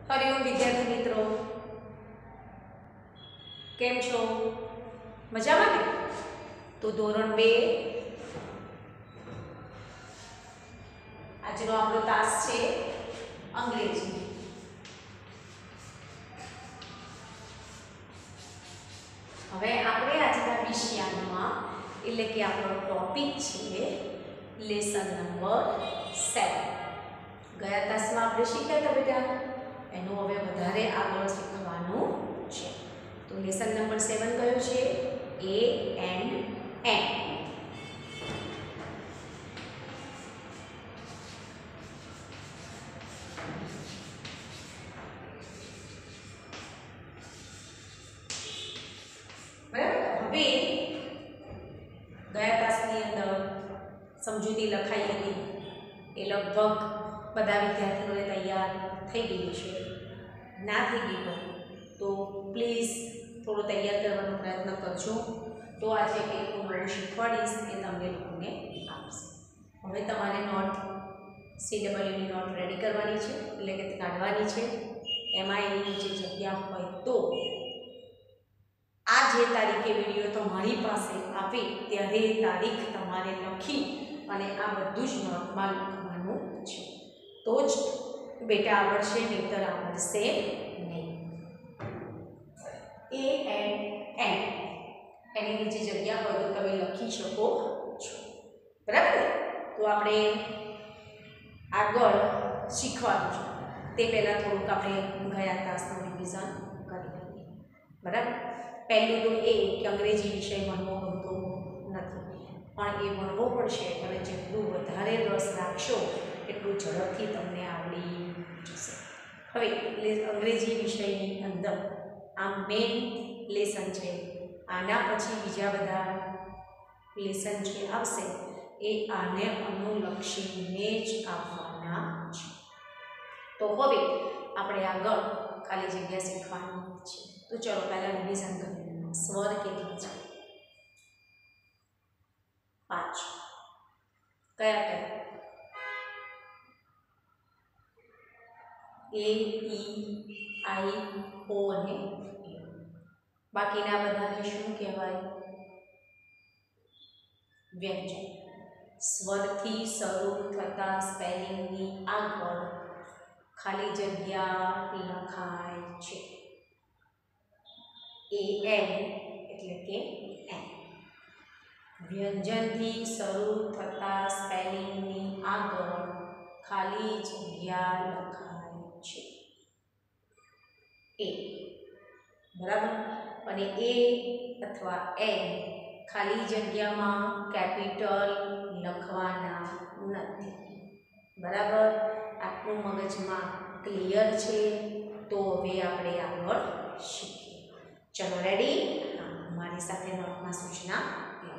હરિઓમ વિદ્યાર્થી મિત્રો, કેમ છો? મજામાં ને? તો ધોરણ 2 આજનો આપણો તાસ છે અંગ્રેજી. હવે આપણે આજના વિષયમાં એટલે કે આપણો ટોપિક છે લેસન નંબર 7. ગયા તાસમાં આપણે શીખ્યા હતા બેટા, એનું હવે વધારે આગળ શીખવાનું છે. તો લેસન નંબર 7 કયો છે? A and M. બરાબર. હવે ગયા તાસની અંદર સમજૂતી લખાઈ હતી એ લગભગ બધા વિદ્યાર્થીઓને તૈયાર થઈ ગઈ છે. ના થઈ ગઈ હોય તો પ્લીઝ થોડો તૈયાર કરવાનો પ્રયત્ન કરજો. તો આજે કંઈક હું નવું શીખવાડીશ એ તમને લોકોને આપશે. હવે તમારે નોટ CWની નોટ રેડી કરવાની છે, એટલે કે કાઢવાની છે. એમાં એની નીચે જગ્યા હોય તો આ જે તારીખે વિડીયો તમારી પાસે આવે ત્યારે એ તારીખ તમારે લખી અને આ બધું જ નોટમાં લખવાનું છે. તો જ બેટા આવડશે, નહીંતર આવડશે નહીં. A and M એની નીચે જગ્યા હોય તો તમે લખી શકો છો. બરાબર. તો આપણે આગળ શીખવાનું છે તે પહેલાં થોડુંક આપણે ગયા તાસનું રિવિઝન કરી લઈએ. બરાબર. પહેલું તો એ કે અંગ્રેજી વિષય ભણવો ગમતો નથી, પણ એ ભણવો પડશે. અને જેટલું વધારે રસ રાખશો એટલું ઝડપથી તમને આવડી જશે. હવે અંગ્રેજી વિષયની અંદર આ મેઇન લેસન છે. આના પછી બીજા બધા લેસન જે આવશે એ આને અનુલક્ષીને જ આવવાના છે. તો હવે આપણે આગળ ખાલી જગ્યા શીખવાની છે. તો ચલો પહેલાં રિવિઝન કરીએ. સ્વર કેટલા છે? 5. કયા કયા? A, E, I, O અને A. બાકીના બધાને શું કહેવાય? વ્યંજન. સ્વરથી શરૂ થતા સ્પેલિંગની આગળ ખાલી જગ્યા લખાય છે. AN એટલે કે એન. વ્યંજનથી શરૂ થતા સ્પેલિંગની આગળ ખાલી જગ્યા લખાય છે. A. બરાબર. અને A અથવા N ખાલી જગ્યામાં કેપિટલ લખવાના નથી. બરાબર. આટલું મગજમાં ક્લિયર છે? તો હવે આપણે આગળ શીખીએ. ચલો રેડી? મારી સાથે નોટમાં સૂચના લખો.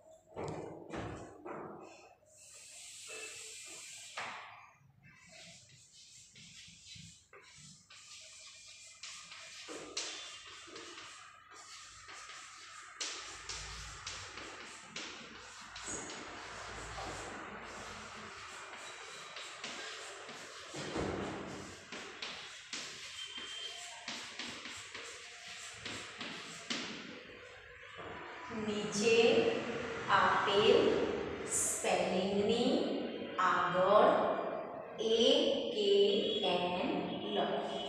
નીચે આપેલ સ્પેલિંગની આગળ A કે N લખો.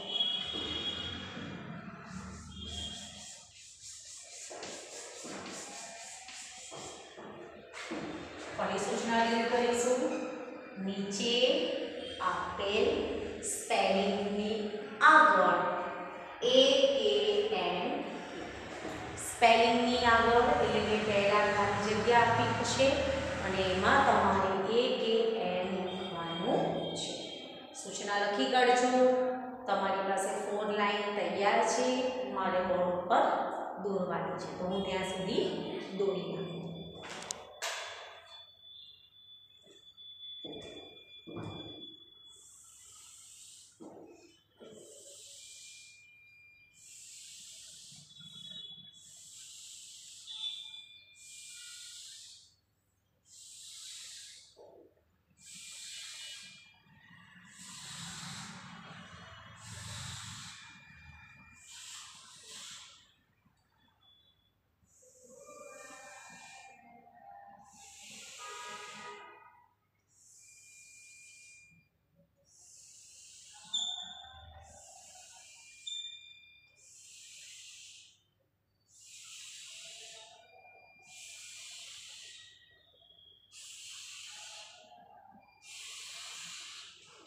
ફરી સૂચના રીડ કરીશું. નીચે આપેલ સ્પેલિંગની આગળ A કે N. સ્પેલિંગની આગળ એટલે કે પહેલા ખાલી જગ્યા આપી છે અને એમાં તમારે A કે N લખવાનું છે. સૂચના લખી કાઢજો. તમારી પાસે 4 લાઈન તૈયાર છે. મારે બોર્ડ ઉપર દોરવાની છે, તો હું ત્યાં સુધી દોરી નાખું.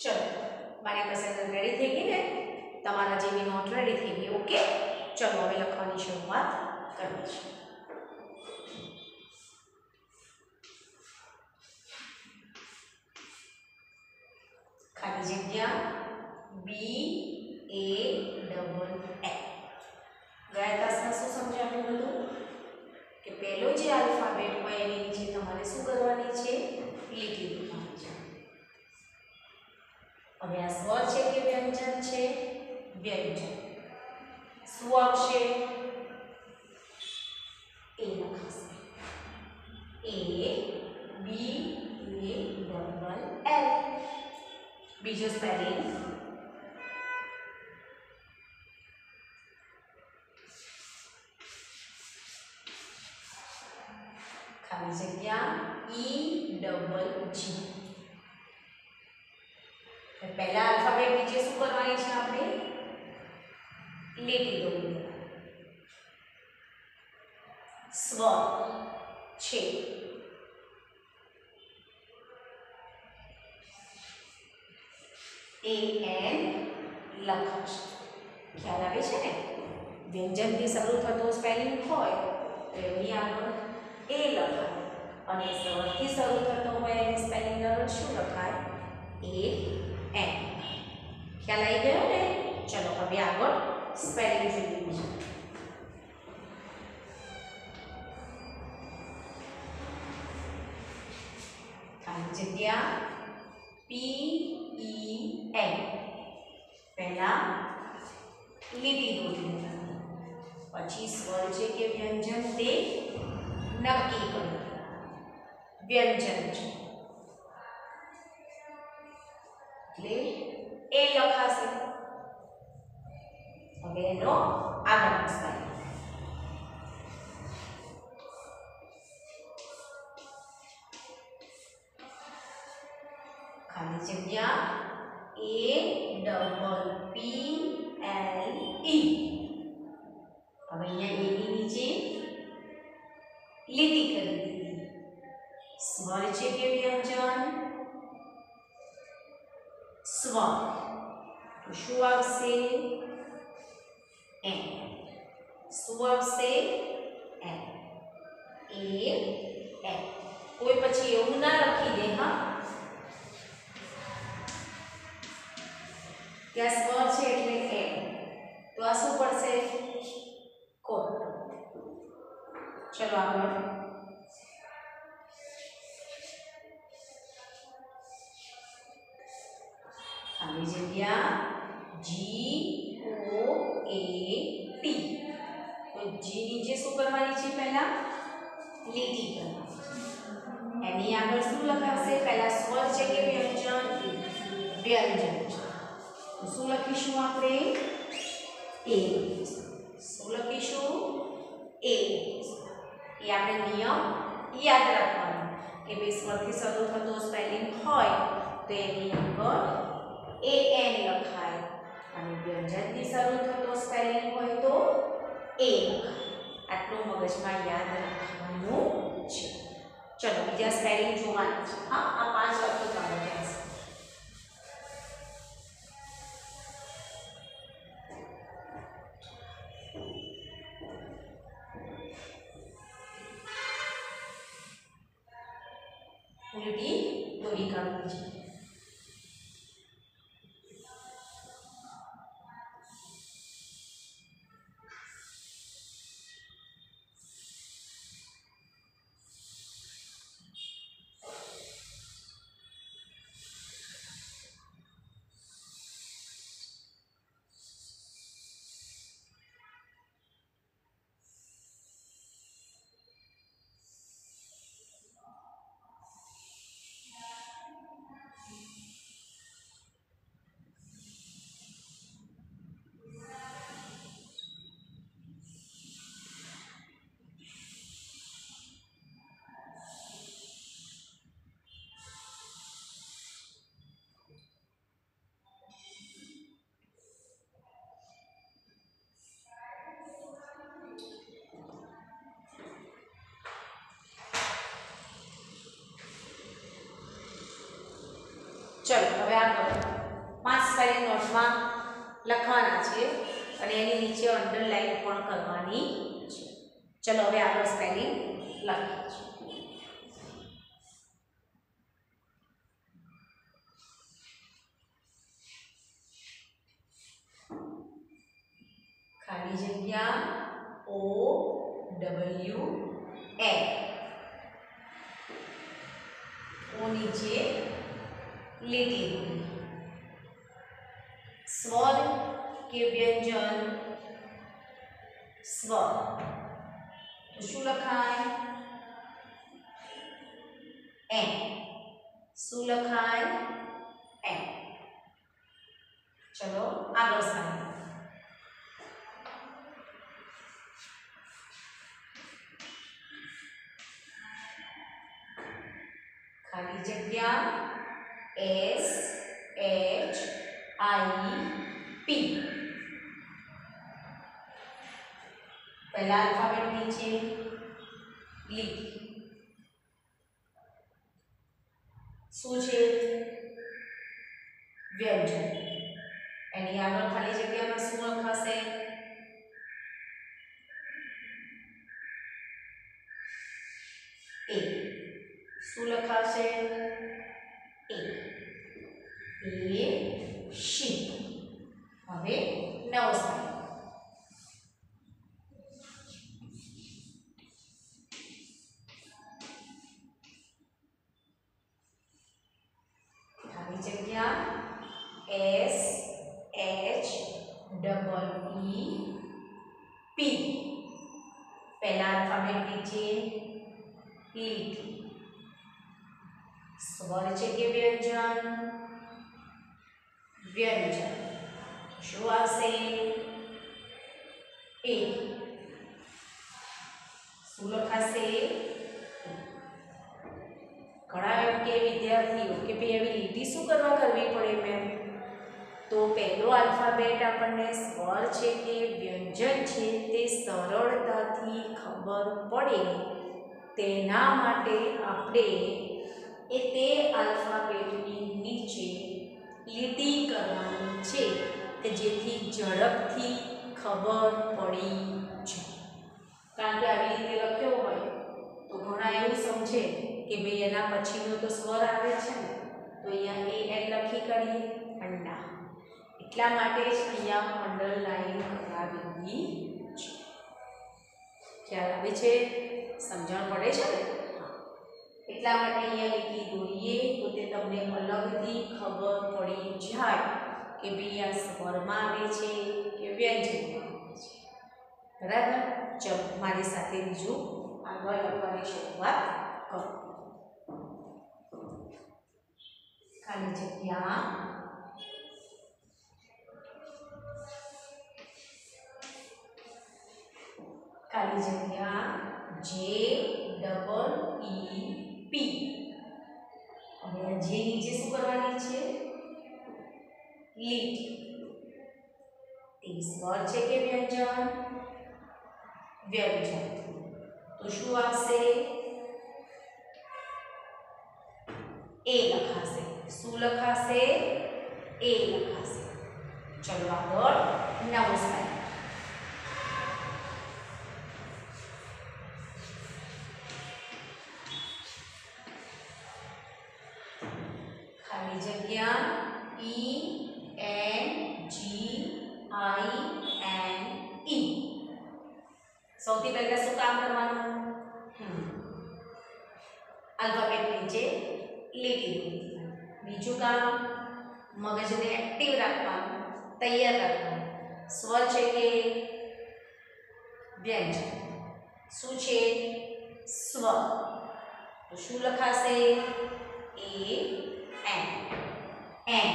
ચલો મારી પાસે રેડી થઈ ગઈ ને, તમારા જેવી નોટ રેડી થઈ ગઈ. ઓકે, ચલો હવે લખવાની શરૂઆત કરીએ છીએ. ખાલી જગ્યા BALL. ગયા તાસમાં શું સમજાવ્યું હતું કે પહેલો જે આલ્ફાબેટ હોય એની નીચે તમારે શું કરવાની છે? લીટી દોરવાની છે. હવે આ સ્વર છે કે વ્યંજન છે? વ્યંજન. શું આવશે? એ લખાશે. ABALL. બીજો સ્પેલિંગ ખાલી જગ્યા EGG. પહેલા આલ્ફાબેટ નીચે શું કરવાની છે આપણે? લીટી દોરવાની. સ્વર છે AN લખાશે. ખ્યાલ આવે છે ને? વ્યંજનથી શરૂ થતો સ્પેલિંગ હોય તો એની આગળ A લખાય, અને સ્વરથી શરૂ થતો હોય એની સ્પેલિંગ આગળ શું લખાય? AN. ખ્યાલ આવી ગયો ને? ચલો હવે આગળ સ્પેલિંગ જોઈએ. ખાલી જગ્યા PEN. પહેલા લીટી દોરી દેવાની, પછી સ્વર છે કે વ્યંજન તે નક્કી કરો. વ્યંજન છે એટલે A લખાશે. હવે એનો આગળનો સ્પેલિંગ ખાલી જગ્યા APPLE. હવે અહીંયા A ની નીચે લીટી કરી દીધી. સ્વર છે કે વ્યંજન? સ્વર. તો શું આવશે? N. શું આવશે? N. A. કોઈ પછી એવું ના લખી દે હા ત્યાં સ્વર છે એટલે N, તો આ શું પડશે? કોટ. ચલો આગળ. ખાલી જગ્યા GOAT. તો G નીચે શું કરવાની છે? પહેલા લીટી કરવાની. એની આગળ શું લખાશે? પહેલા સ્વર છે કે વ્યંજન? વ્યંજન છે. તો શું લખીશું આપણે? A. શું લખીશું? A. એ આપણે નિયમ યાદ રાખવાનો કે બે સ્વરથી શરૂ થતો સ્પેલિંગ હોય તો એની આગળ AN લખાય, અને વ્યંજનથી શરૂ થતો સ્પેલિંગ હોય તો A લખાય. આટલું મગજમાં યાદ રાખવાનું છે. ચલો બીજા સ્પેલિંગ જોવાના છે. હા, આ 5 વાક્યો તમે કહેશો. લીટી દોરી કાઢવી છે. ચલો હવે આગળ 5 સ્પેલિંગ નોટમાં લખવાના છે અને એની નીચે અંડરલાઈન પણ કરવાની છે. ચલો હવે આગળ સ્પેલિંગ લખીએ છીએ. ખાલી જગ્યા O W N ઓ નીચે લીટી દોરી. સ્વર કે વ્યંજન સ્વર તો શું લખાય? એમ. શું લખાય? એમ. ચલો આગળ સ્પેલિંગ. ખાલી જગ્યા S H I P. પહેલા આલ્ફાબેટ નીચે લીટી. શું છે? વ્યંજન. એની આગળ ખાલી જગ્યામાં શું લખાશે? એ. શું લખાશે? એ. શીત. હવે નવો સ્પેલિંગ. ખાલી જગ્યા S H E P. પહેલા આલ્ફાબેટ નીચે લીટી. સ્વર છે કે વ્યંજન? વ્યંજન. શું આવશે? એ. શું લખાશે? ઘણા એમ કે વિદ્યાર્થીઓ કે ભાઈ એવી લીટી શું કરવા કરવી પડે મેમ? તો પહેલો આલ્ફાબેટ આપણને સ્વર છે કે વ્યંજન છે તે સરળતાથી ખબર પડે તેના માટે આપણે તે આલ્ફાબેટની નીચે લીટી કરવાની છે કે જેથી ઝડપથી ખબર પડી જાય. કારણ કે આવી રીતે લખ્યો હોય તો ઘણા એવું સમજે કે ભાઈ એના પછીનો તો સ્વર આવે છે ને, તો અહીંયા એ લખી કરીએ પણ ના. એટલા માટે જ અહીંયા અંડરલાઈન કરાવેલી છે. ખ્યાલ આવે છે? સમજણ પડે છે ને? એટલા માટે અહીંયા લીટી દોરીએ તો તે તમને અલગથી ખબર પડી જાય કે ભાઈ આ સ્વરમાં આવે છે કે વ્યંજનમાં આવે છે. બરાબર? ચલો મારી સાથે બીજું આગળ લખવાની શરૂઆત કરો. ખાલી જગ્યા ખાલી જગ્યા J E P. હવે જે નીચે શું કરવાની છે? લીટી. તે સ્વર છે કે વ્યંજન? વ્યંજન. તો શું આવશે? એ લખાશે. શું લખાશે? એ લખાશે. ચલો આગળ નવો સ્પેલિંગ. ખાલી જગ્યા ENGINE. સૌથી પહેલા શું કામ કરવાનું? આલ્ફાબેટ નીચે લીટી દોરવાની. બીજું કામ મગજને એક્ટિવ રાખવાનું, તૈયાર રાખવાનું. સ્વર છે કે વ્યંજન? શું છે? સ્વર. તો શું લખાશે? એન.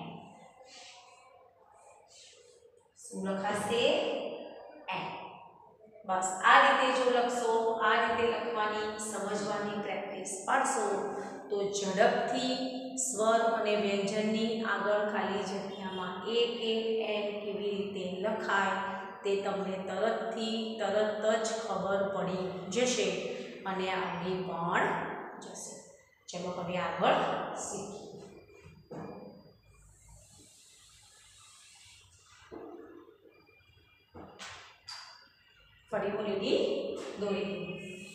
શું લખાશે? એન. બસ આ રીતે જો લખશો, આ રીતે લખવાની સમજવાની પ્રેક્ટિસ પાડશો તો ઝડપથી સ્વર અને વ્યંજનની આગળ ખાલી જગ્યામાં એ કે એન કેવી રીતે લખાય તે તમને તરત જ ખબર પડી જશે અને આવડી પણ જશે. ચલો હવે આગળ શીખીએ. ફરી હું લીટી દોરી દઉં.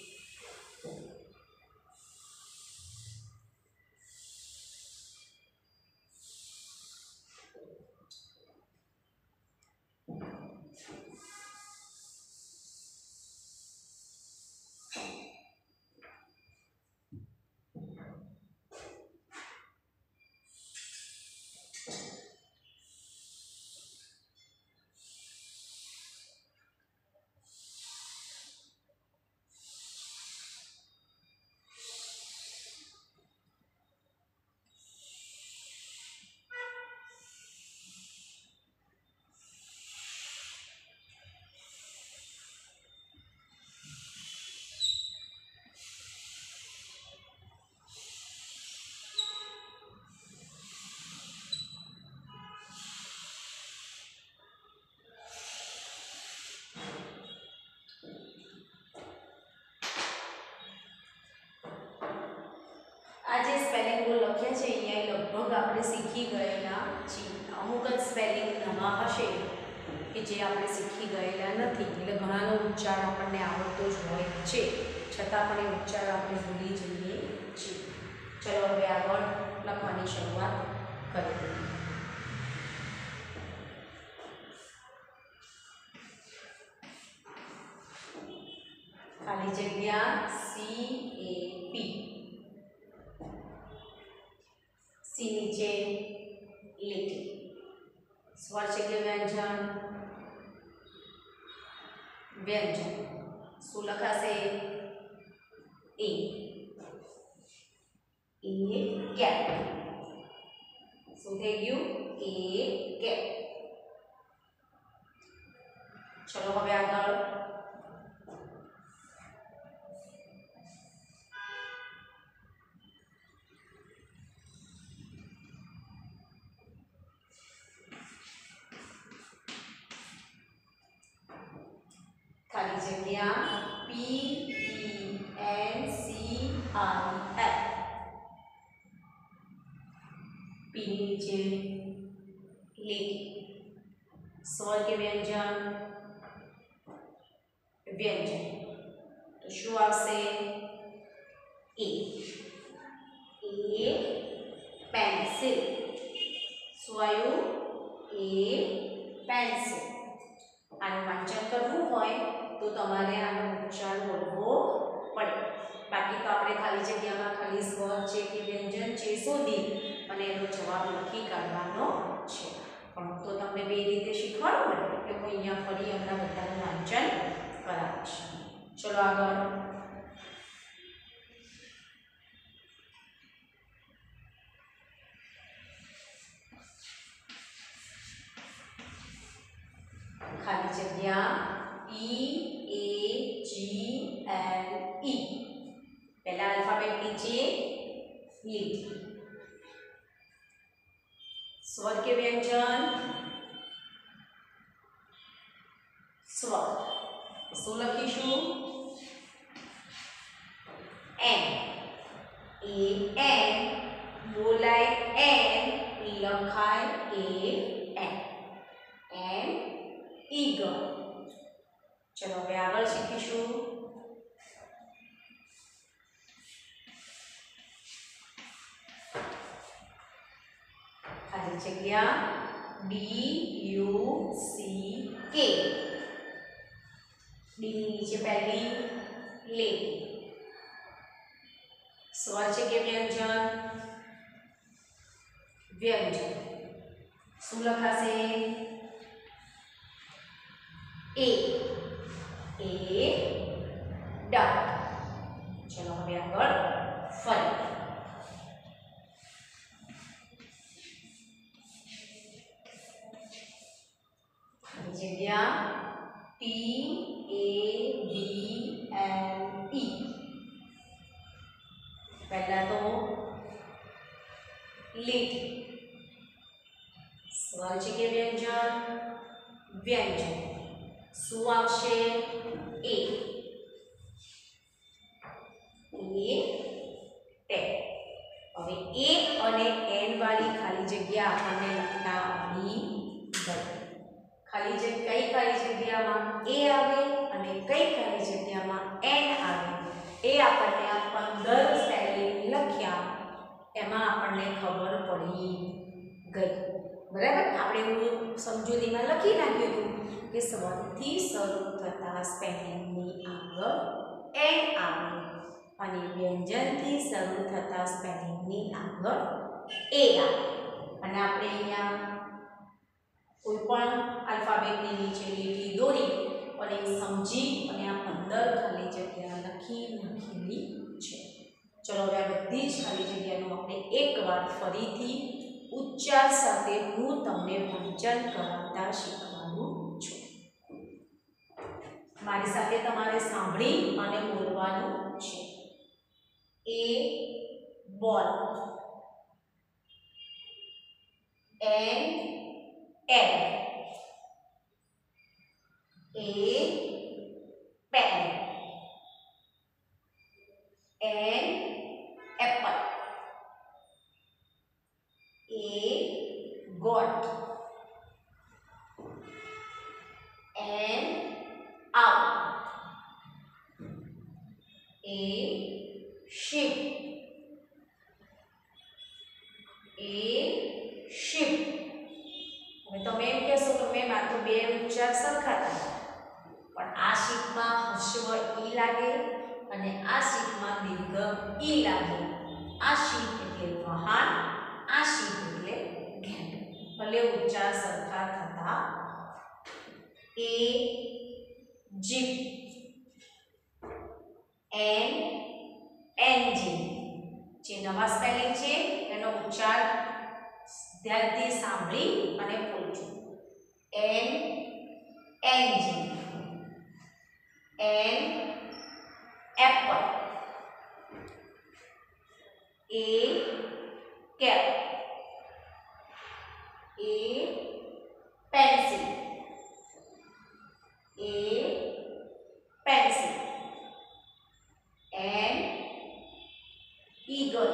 આ જે સ્પેલિંગ રૂલ લખ્યા છે અહીંયા લગભગ આપણે શીખી ગયેલા છીએ. અમુક જ સ્પેલિંગ નવા હશે કે જે આપણે શીખી ગયેલા નથી, એટલે ઘણાનો ઉચ્ચાર આપણને આવડતો જ હોય છે, છતાં પણ એ ઉચ્ચાર આપણે ભૂલી જઈએ છીએ. ચલો હવે આગળ લખવાની શરૂઆત કરીએ. ખાલી જગ્યા CAP. સી નીચે લીટી. સ્વર છે કે વ્યંજન? વ્યંજન. શું લખાશે? એ. A cap. શું થઈ ગયું? A cap. ચલો હવે આગળ. ખાલી જગ્યા PENCIF. પી નીચે લીટી. સ્વર કે વ્યંજન? વ્યંજન. તો શું આવશે? એ. A pencil. શું આવ્યું? A pencil. આનું વાંચન કરવું હોય તો તમારે આનો ઉચ્ચાર બોલવો પડે. બાકી તો આપણે ખાલી જગ્યામાં ખાલી સ્વર છે કે વ્યંજન છે શોધી અને એનો જવાબ લખી કાઢવાનો છે. પણ તો તમને બે રીતે શીખવાડું ને એટલે હું અહીંયા ફરી હમણાં બધાનું વાંચન કરાવીશ. ચલો આગળ. ખાલી જગ્યા EAGLE. પહેલા આલ્ફાબેટ નીચે લીટી. સ્વર કે વ્યંજન? સ્વર. શું લખીશું? એન. એ એન બોલાય એન, લખાય એ એન. N eagle. ચલો હવે આગળ શીખીશું. ખાલી જગ્યા DUCK. ડી નીચે પહેલી લીટી. સ્વર છે કે વ્યંજન? વ્યંજન. શું લખાશે? એ. A duck. ચલો હવે આગળ ફરી. જગ્યા TABLE. પહેલા તો લીટી. સ્વર છે કે વ્યંજન? વ્યંજન. શું આવશે? એ. ટેપ. હવે એ અને એન વાળી ખાલી જગ્યા આપણને લખતા આવડી ગઈ. ખાલી જગ્યામાં એ આવે અને કઈ ખાલી જગ્યામાં એન આવે એ આપણને આ 15 સ્પેલિંગ લખ્યા એમાં આપણને ખબર પડી ગઈ. બરાબર, આપણે એવું સમજૂતીમાં લખી નાખ્યું હતું કે સ્વરથી શરૂ થતા સ્પેલિંગની આગળ એન આવે અને વ્યંજનથી શરૂ થતા સ્પેલિંગની આગળ એ આવે. અને આપણે અહીંયા કોઈ પણ આલ્ફાબેટની નીચે લીટી દોરી અને સમજી અને આ 15 ખાલી જગ્યા લખેલી છે. ચલો હવે આ બધી જ ખાલી જગ્યાનું આપણે એકવાર ફરીથી ઉચ્ચાર સાથે હું તમને વાંચન કરાવતા શીખવાનું છું. મારી સાથે તમારે સાંભળી અને બોલવાનું છે. A ball, an egg, a pen, an apple, a goat, an owl, a sheep, a sheep. હવે તમે એમ કહેશો કે મેમ આ તો બે ઉચ્ચાર સરખા થાય, પણ આ શીપમાં હસ્વ ઈ લાગે અને આ શીપમાં દીર્ઘ ઈ લાગે. આ શીપ એટલે વહાણ, આ શીપ એટલે ઘેંટ. ભલે ઉચ્ચાર સરખા થતા. A jeep, an engine. જે નવા સ્પેલિંગ છે એનો ઉચ્ચાર ધ્યાનથી સાંભળી અને બોલજો. An engine, an apple, a cap, a pencil, a pencil, an eagle,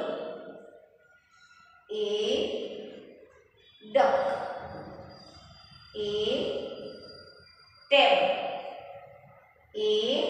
a duck, a tab, a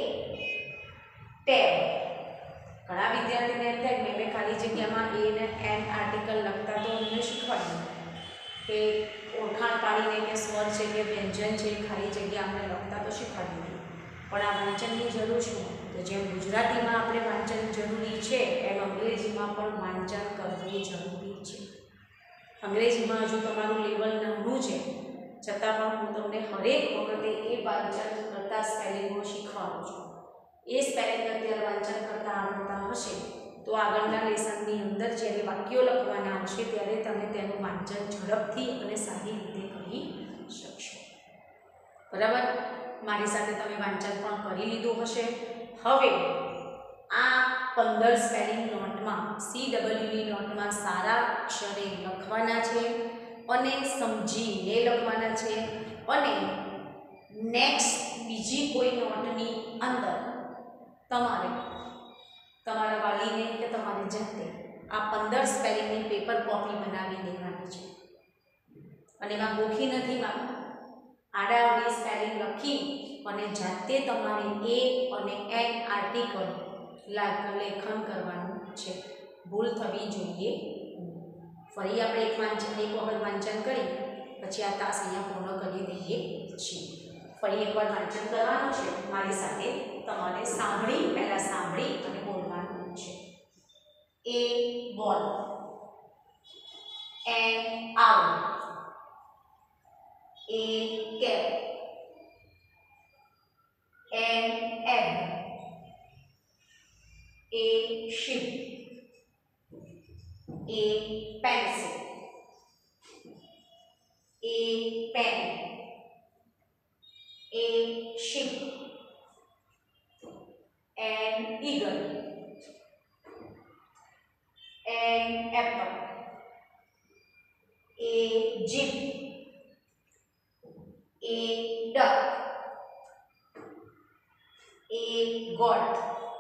tab. ઘણા વિદ્યાર્થીને એમ થાય કે મેં ખાલી જગ્યામાં એ ને એન આર્ટિકલ લખતા તો અમને શીખવાડ્યું કે ઓળખાણ પાડીને કે સ્વર છે કે વ્યંજન છે ખાલી જગ્યા આપણે લખતા તો શીખવાડ્યું, પણ આ વાંચનની જરૂર શું? તો જેમ ગુજરાતીમાં આપણે વાંચન જરૂરી છે એમ અંગ્રેજીમાં પણ વાંચન કરવું જરૂરી છે. અંગ્રેજીમાં હજુ તમારું લેવલ નાનું છે છતાં પણ હું તમને હરેક વખતે એ વાંચન કરતા સ્પેલિંગો શીખવાડું છું. એ સ્પેલિંગ અત્યારે વાંચન કરતા આવડતા હશે તો આગળના લેસનની અંદર જ્યારે વાક્યો લખવાના આવશે ત્યારે તમે તેનું વાંચન ઝડપથી અને સારી રીતે કરી શકશો. બરાબર, મારી સાથે તમે વાંચન પણ કરી લીધું હશે. હવે આ 15 સ્પેલિંગ નોટમાં CWE નોટમાં સારા અક્ષરે લખવાના છે અને સમજીને લખવાના છે. અને નેક્સ્ટ બીજી કોઈ નોટની અંદર તમારે તમારા વાલીને કે તમારી જાતે આ 15 સ્પેલિંગની પેપર કોપી બનાવી દેવાની છે. અને એમાં ગોખી નથી માંગતા, આડાઅવળી સ્પેલિંગ લખી અને જાતે તમારે એ અને એન આર્ટિકલ લેખન કરવાનું છે. ભૂલ થવી જોઈએ. ફરી આપણે એક વખત વાંચન કરી પછી આ તાસ અહીંયા પૂર્ણ કરી દઈએ છીએ. ફરી એકવાર વાંચન કરવાનું છે મારી સાથે. તમારે પહેલાં સાંભળી અને બોલવાનું છે. A ball, an owl, a cap, an egg, a sheep, a pencil, a pen, a sheep, an eagle, an apple, a jeep, a duck, a goat,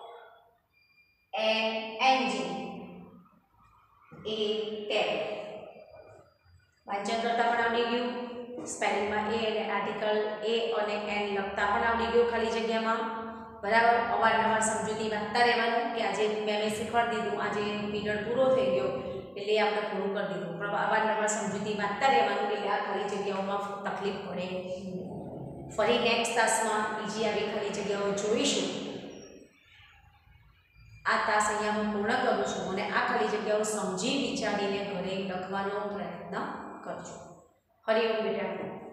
an engine, a tab. વાંચન કરતા પણ આવડી ગયું. સ્પેલિંગમાં એ અને આર્ટિકલ એ અને N લખતા પણ આવડી ગયું ખાલી જગ્યામાં. બરાબર. અવારનવાર સમજૂતી વાંચતા રહેવાનું કે આજે મેમે શીખવાડી દીધું, આજે પીરિયડ પૂરો થઈ ગયો એટલે આપણે પૂરું કરી દીધું, પણ અવારનવાર સમજૂતી વાંચતા રહેવાનું એટલે આ ખાલી જગ્યાઓમાં તકલીફ પડે. ફરી નેક્સ્ટ તાસમાં બીજી આવી ખાલી જગ્યાઓ જોઈશું. આ તાસ અહીંયા હું પૂર્ણ કરું છું અને આ ખાલી જગ્યાઓ સમજી વિચારીને ઘરે લખવાનો પ્રયત્ન કરજો. હરિઓમ બેટા.